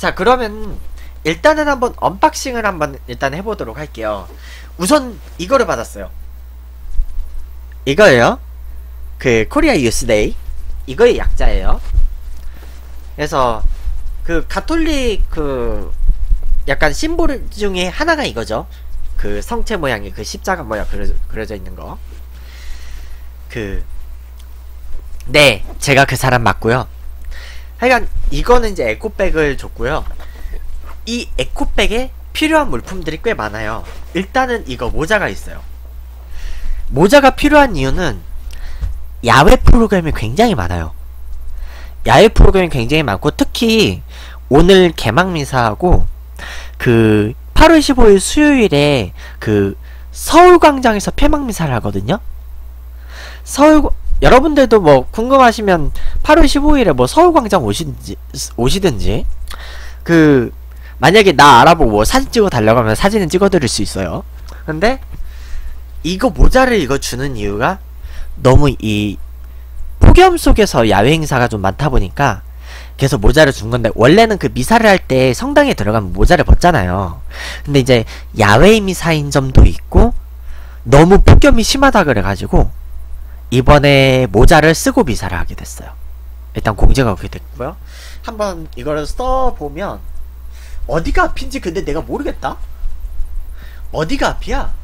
자, 그러면 일단은 한번 언박싱을 한번 일단 해보도록 할게요. 우선 이거를 받았어요. 이거예요. 그 코리아 유스데이 이거의 약자예요. 그래서 그 가톨릭 그 약간 심볼 중에 하나가 이거죠. 그 성체 모양의 그 십자가 모양 그려져 있는 거. 네, 제가 그 사람 맞고요. 하여간 이거는 이제 에코백을 줬고요. 이 에코백에 필요한 물품들이 꽤 많아요. 일단은 이거 모자가 있어요. 모자가 필요한 이유는 야외 프로그램이 굉장히 많아요. 야외 프로그램이 굉장히 많고, 특히 오늘 개막미사하고 그 8월 15일 수요일에 그 서울광장에서 폐막미사를 하거든요. 여러분들도 뭐 궁금하시면 8월 15일에 뭐 서울광장 오시든지 그 만약에 나 알아보고 뭐 사진 찍어 달라고 하면 사진은 찍어드릴 수 있어요. 근데 이거 모자를 이거 주는 이유가 너무 이 폭염 속에서 야외 행사가 좀 많다 보니까 그래서 모자를 준 건데, 원래는 그 미사를 할 때 성당에 들어가면 모자를 벗잖아요. 근데 이제 야외 미사인 점도 있고 너무 폭염이 심하다 그래가지고 이번에 모자를 쓰고 미사를 하게 됐어요. 일단 공지가 그렇게 됐고요. 한번 이거를 써보면 어디가 앞인지 근데 내가 모르겠다. 어디가 앞이야?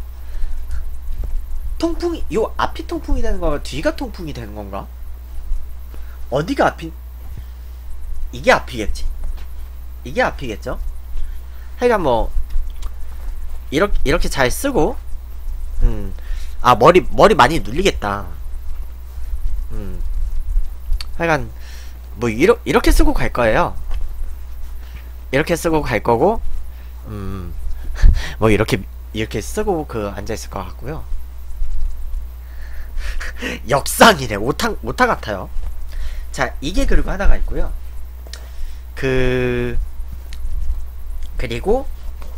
통풍이 요 앞이 통풍이 되는 건가 뒤가 통풍이 되는 건가? 어디가 앞인? 이게 앞이겠지? 이게 앞이겠죠? 하여간 뭐 이렇게 잘 쓰고 아 머리 많이 눌리겠다. 하여간 뭐 이렇게 쓰고 갈 거예요. 이렇게 쓰고 갈 거고 뭐 이렇게 쓰고 그 앉아있을 것 같고요. 역상이네. 오타 같아요. 자, 이게 그리고 하나가 있고요. 그리고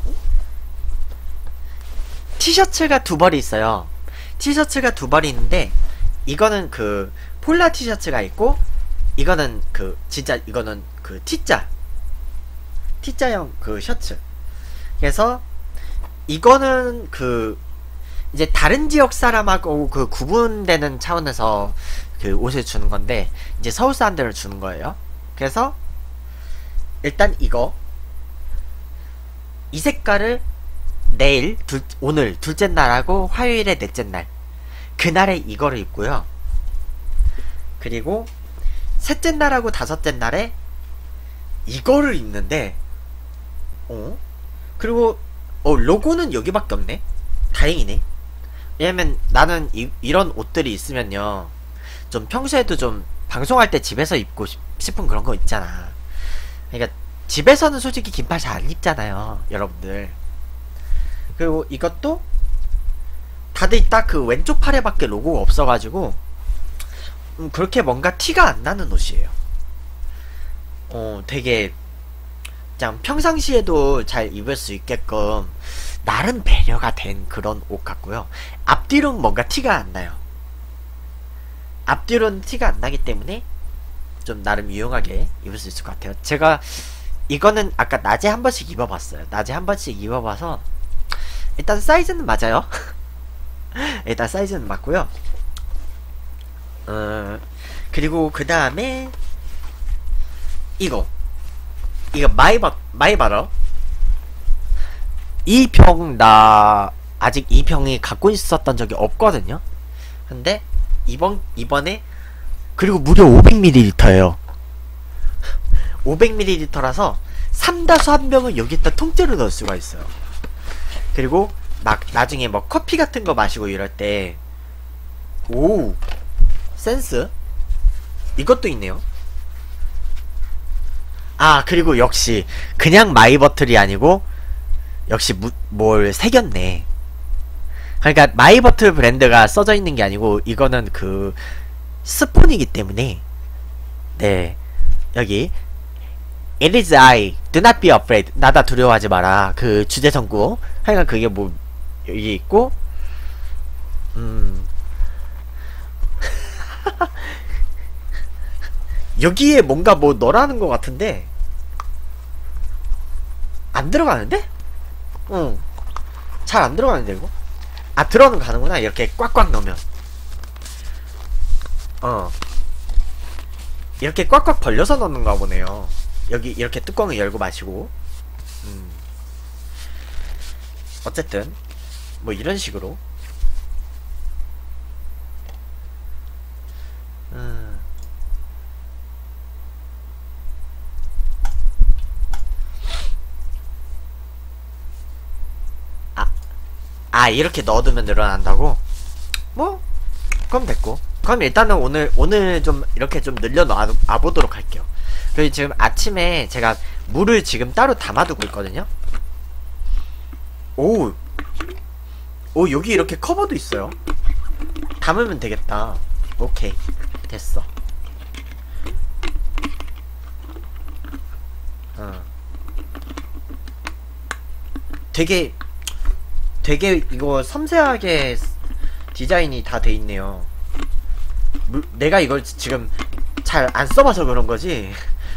티셔츠가 두 벌이 있어요. 티셔츠가 두 벌이 있는데, 이거는 그 폴라 티셔츠가 있고, 이거는 그 진짜 이거는 그 T자형 그 셔츠. 그래서 이거는 그 이제 다른 지역 사람하고 그 구분되는 차원에서 그 옷을 주는 건데, 이제 서울 사람들을 주는 거예요. 그래서 일단 이 색깔을 오늘 둘째 날하고 화요일에 넷째 날 그날에 이거를 입고요. 그리고 셋째 날하고 다섯째 날에 이거를 입는데, 그리고 로고는 여기밖에 없네. 다행이네. 왜냐면 나는 이런 옷들이 있으면요, 좀 평소에도 좀 방송할 때 집에서 입고 싶은 그런 거 있잖아. 그러니까 집에서는 솔직히 긴팔 잘 안 입잖아요, 여러분들. 그리고 이것도 다들 딱 그 왼쪽 팔에 밖에 로고가 없어가지고 그렇게 뭔가 티가 안 나는 옷이에요. 되게 그냥 평상시에도 잘 입을 수 있게끔 나름 배려가 된 그런 옷 같고요. 앞뒤로는 뭔가 티가 안 나요. 앞뒤로는 티가 안 나기 때문에 좀 나름 유용하게 입을 수 있을 것 같아요. 제가 이거는 아까 낮에 한 번씩 입어봤어요. 낮에 한 번씩 입어봐서 일단 사이즈는 맞아요. 일단 사이즈는 맞고요. 그리고 그 다음에 이거 마이바러. 이 병 나 아직 이 병이 갖고 있었던 적이 없거든요. 근데 이번에 그리고 무려 500ml예요. 500ml라서 3-1병을 여기다 통째로 넣을 수가 있어요. 그리고 막 나중에 뭐 커피 같은 거 마시고 이럴 때, 오, 센스? 이것도 있네요. 아, 그리고 역시 그냥 마이버틀이 아니고 역시 뭘 새겼네. 그러니까 마이버틀 브랜드가 써져 있는 게 아니고 이거는 그 스폰이기 때문에, 네, 여기 It is I, do not be afraid. 나다 두려워하지 마라. 그 주제 전구. 하여간 그게 뭐 여기 있고, 여기에 뭔가 뭐 넣으라는 것 같은데, 안 들어가는데? 응. 잘 안 들어가는데 이거? 아, 들어는 가는구나. 이렇게 꽉꽉 넣으면. 이렇게 꽉꽉 벌려서 넣는가 보네요. 여기 이렇게 뚜껑을 열고 마시고. 어쨌든 뭐 이런 식으로. 이렇게 넣어두면 늘어난다고? 뭐 그럼 됐고. 그럼 일단은 오늘 좀 이렇게 좀 늘려놔보도록 할게요. 그리고 지금 아침에 제가 물을 지금 따로 담아두고 있거든요. 오 여기 이렇게 커버도 있어요. 담으면 되겠다. 오케이, 됐어. 되게 이거 섬세하게 디자인이 다 돼 있네요. 내가 이걸 지금 잘 안 써봐서 그런 거지.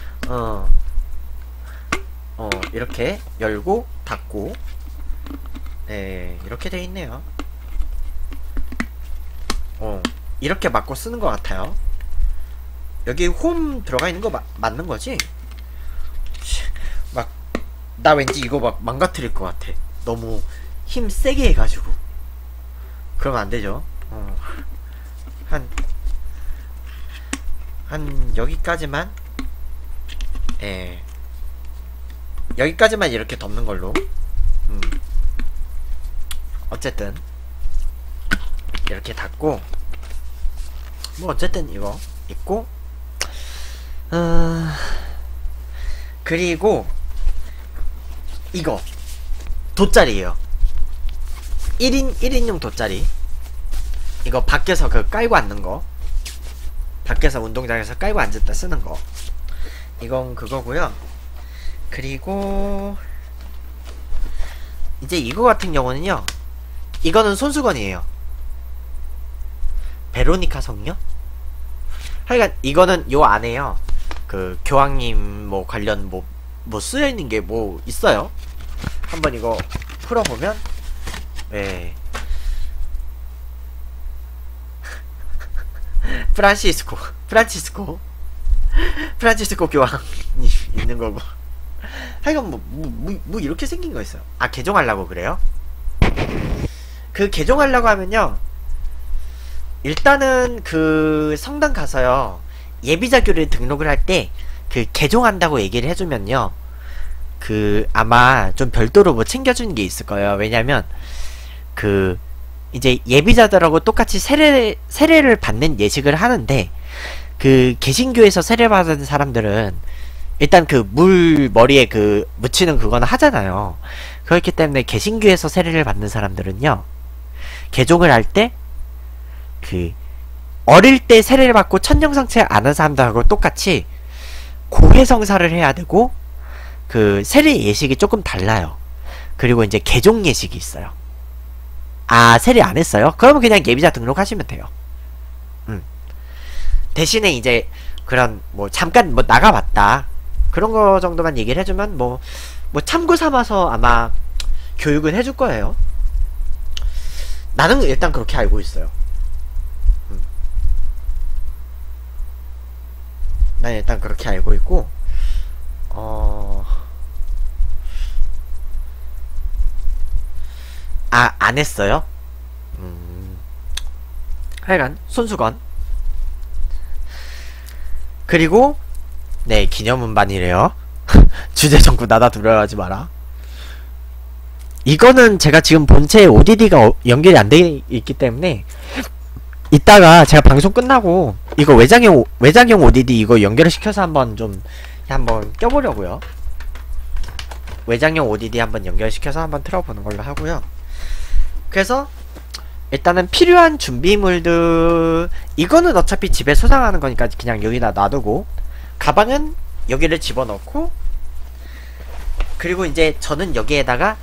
이렇게 열고 닫고, 네, 이렇게 돼 있네요. 이렇게 막고 쓰는 것 같아요. 여기 홈 들어가 있는 거 맞는 거지? 나 왠지 이거 막 망가뜨릴 것 같아. 너무 힘 세게 해가지고. 그러면 안 되죠. 한 여기까지만, 여기까지만 이렇게 덮는 걸로. 어쨌든 이렇게 닫고, 뭐 어쨌든 이거 있고, 그리고 이거 돗자리예요. 1인용 돗자리. 이거 밖에서 그 깔고 앉는 거, 밖에서 운동장에서 깔고 앉았다 쓰는 거. 이건 그거고요. 그리고 이제 이거 같은 경우는요, 이거는 손수건이에요. 베로니카 성녀? 하여간 이거는 요 안에요, 그 교황님 뭐 관련 뭐 쓰여있는 게 뭐 있어요. 한번 이거 풀어보면, 프란치스코 교황이 있는 거고. 하여간 뭐 이렇게 생긴 거 있어요. 개종하려고 그래요? 그 개종하려고 하면요, 일단은 그 성당 가서요, 예비자교를 등록을 할 때 그 개종한다고 얘기를 해주면요, 그 아마 좀 별도로 뭐 챙겨주는 게 있을 거예요. 왜냐면 그 이제 예비자들하고 똑같이 세례를 받는 예식을 하는데, 그 개신교에서 세례 받은 사람들은 일단 그 머리에 그 묻히는 그거는 하잖아요. 그렇기 때문에 개신교에서 세례를 받는 사람들은요, 개종을 할 때 그 어릴 때 세례를 받고 천년성체 안 한 사람들하고 똑같이 고해성사를 해야 되고, 그 세례 예식이 조금 달라요. 그리고 이제 개종 예식이 있어요. 세례 안 했어요? 그러면 그냥 예비자 등록하시면 돼요. 대신에 이제 그런 뭐 잠깐 뭐 나가봤다, 그런 거 정도만 얘기를 해주면 뭐 참고 삼아서 아마 교육은 해줄 거예요. 나는 일단 그렇게 알고 있어요. 난 일단 그렇게 알고 있고, 안 했어요? 하여간 손수건. 그리고 네, 기념음반이래요. 주제 전구 나다 두려워하지 마라. 이거는 제가 지금 본체에 ODD가 연결이 안 돼 있기 때문에, 이따가 제가 방송 끝나고 이거 외장형 ODD 이거 연결을 시켜서 한번 껴보려고요. 외장형 ODD 한번 연결시켜서 한번 틀어보는 걸로 하고요. 그래서 일단은 필요한 준비물들, 이거는 어차피 집에 소장하는 거니까 그냥 여기다 놔두고, 가방은 여기를 집어넣고, 그리고 이제 저는 여기에다가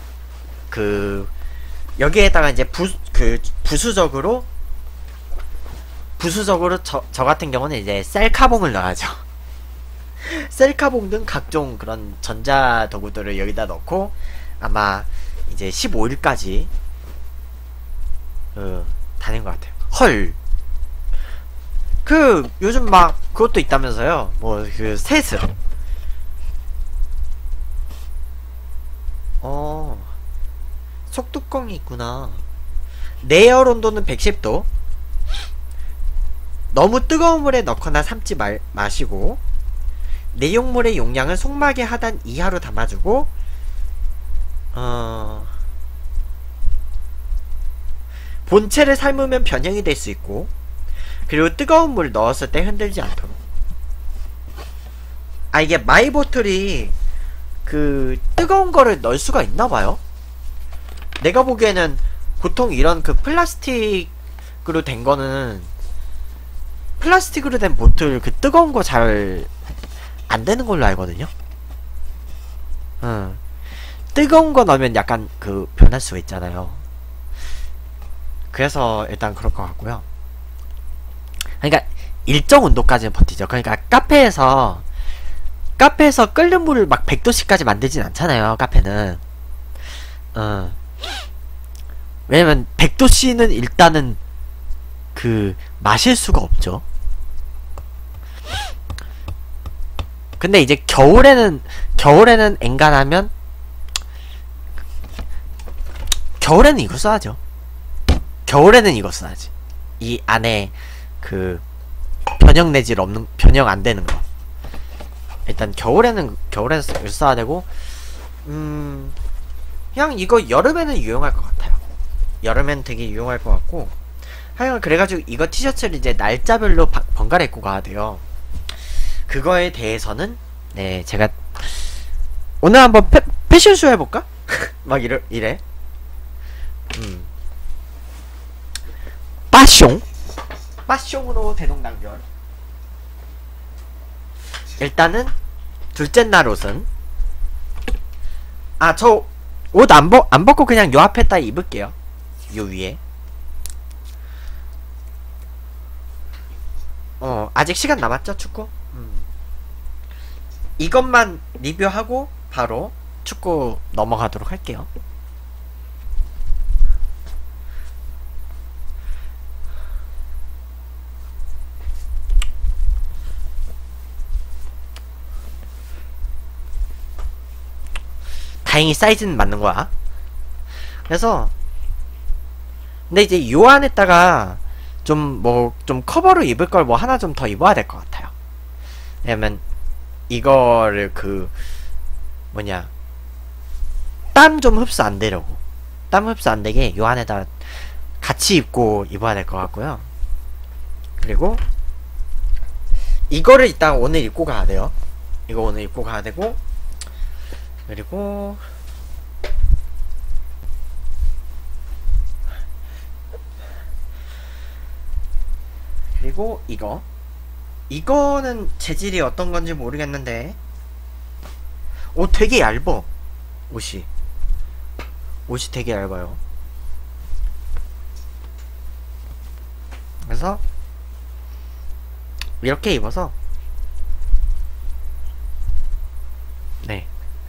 이제 부수적으로 저 같은 경우는 이제 셀카봉을 넣어야죠. 셀카봉 등 각종 그런 전자도구들을 여기다 넣고 아마 이제 15일까지 다닌 것 같아요. 헐. 그 요즘 막 그것도 있다면서요. 뭐 그 세습. 속뚜껑이 있구나. 내열 온도는 110도. 너무 뜨거운 물에 넣거나 삶지 마시고 내용물의 용량은 속막의 하단 이하로 담아주고 본체를 삶으면 변형이 될 수 있고 그리고 뜨거운 물 넣었을 때 흔들지 않도록. 아 이게 마이보틀이 그 뜨거운 거를 넣을 수가 있나봐요. 내가 보기에는 보통 이런 그 플라스틱으로 된 거는 플라스틱으로 된 보틀 그 뜨거운 거 잘 안 되는 걸로 알거든요. 뜨거운 거 넣으면 약간 그 변할 수가 있잖아요. 그래서 일단 그럴 것 같고요. 그러니까 일정 온도까지는 버티죠. 그러니까 카페에서 끓는 물을 막 100도씨까지 만들진 않잖아요. 카페는. 왜냐면 100도씨는 일단은 그 마실 수가 없죠. 근데 이제 겨울에는 엔간하면 겨울에는 이거 써야죠. 겨울에는 이거 써야지. 이 안에 그 변형 내질 없는 변형 안 되는 거. 일단 겨울에는 써야 되고 그냥 이거 여름에는 유용할 것 같아요. 여름엔 되게 유용할 것 같고 하여간 그래가지고 이거 티셔츠를 이제 날짜별로 번갈아 입고 가야 돼요. 그거에 대해서는 네 제가 오늘 한번 패션쇼 해볼까? 막 이래 빠숑으로 대동단결. 일단은 둘째 날 옷은 저 옷 안 벗고 그냥 요 앞에다 입을게요. 요 위에 아직 시간 남았죠 축구? 이것만 리뷰하고 바로 축구 넘어가도록 할게요. 다행히 사이즈는 맞는 거야. 그래서 근데 이제 요 안에다가 좀 커버로 입을 걸 뭐 하나 좀 더 입어야 될 것 같아요. 왜냐면 이거를 그 뭐냐 땀 좀 흡수 안 되려고 땀 흡수 안 되게 요 안에다 같이 입고 입어야 될 것 같고요. 그리고 이거를 이따 오늘 입고 가야 돼요. 이거 오늘 입고 가야 되고 그리고 이거는 재질이 어떤 건지 모르겠는데 되게 얇어. 옷이 되게 얇아요. 그래서 이렇게 입어서 네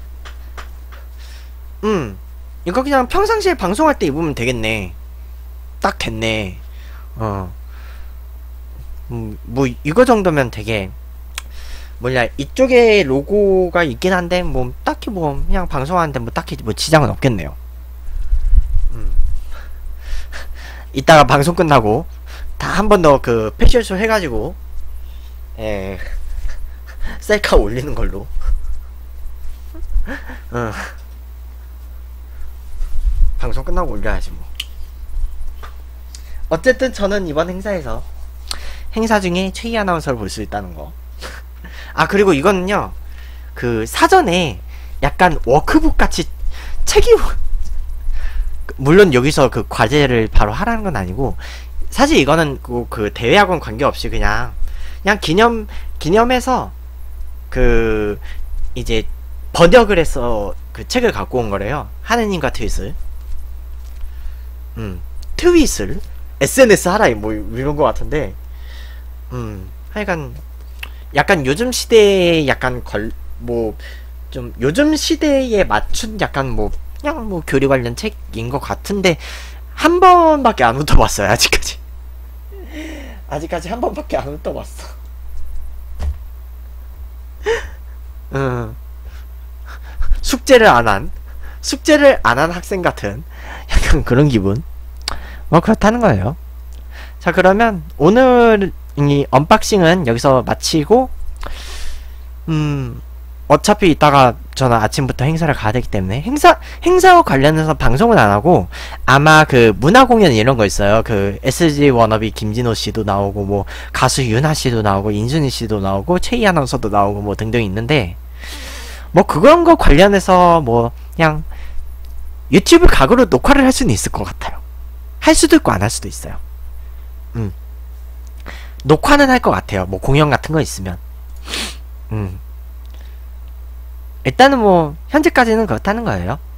이거 그냥 평상시에 방송할 때 입으면 되겠네. 딱 됐네. 뭐 이거 정도면 되게 뭐냐 이쪽에 로고가 있긴 한데 뭐 딱히 뭐 그냥 방송하는데 뭐 딱히 뭐 지장은 없겠네요. 이따가 방송 끝나고 다 한 번 더 그 패션쇼 해가지고 셀카 올리는 걸로. 방송 끝나고 올려야지 뭐. 어쨌든 저는 이번 행사 중에 최희 아나운서를 볼 수 있다는 거. 그리고 이거는요 그 사전에 약간 워크북 같이 책이 물론 여기서 그 과제를 바로 하라는 건 아니고 사실 이거는 그 대회하고는 관계없이 그냥 기념해서 그 이제 번역을 해서 그 책을 갖고 온 거래요. 하느님과 트윗을 트윗을 SNS 하라 뭐 이런 거 같은데 하여간 약간 요즘 시대에 약간 좀 요즘 시대에 맞춘 약간 그냥 교리 관련 책인 것 같은데, 한 번밖에 안 훑어봤어요, 아직까지. 아직까지 한 번밖에 안 훑어봤어. 응. 숙제를 안 한 학생 같은 약간 그런 기분. 그렇다는 거예요. 자, 그러면 오늘 이 언박싱은 여기서 마치고, 어차피 이따가 저는 아침부터 행사를 가야 되기 때문에 행사와 관련해서 방송은 안 하고, 아마 그 문화 공연 이런 거 있어요. 그 SG 워너비 김진호 씨도 나오고, 가수 윤하 씨도 나오고, 인순이 씨도 나오고, 최희 아나운서도 나오고, 등등 있는데, 그런 거 관련해서 그냥 유튜브 각으로 녹화를 할 수는 있을 것 같아요. 할 수도 있고 안 할 수도 있어요. 녹화는 할 것 같아요. 공연 같은 거 있으면. 일단은 현재까지는 그렇다는 거예요.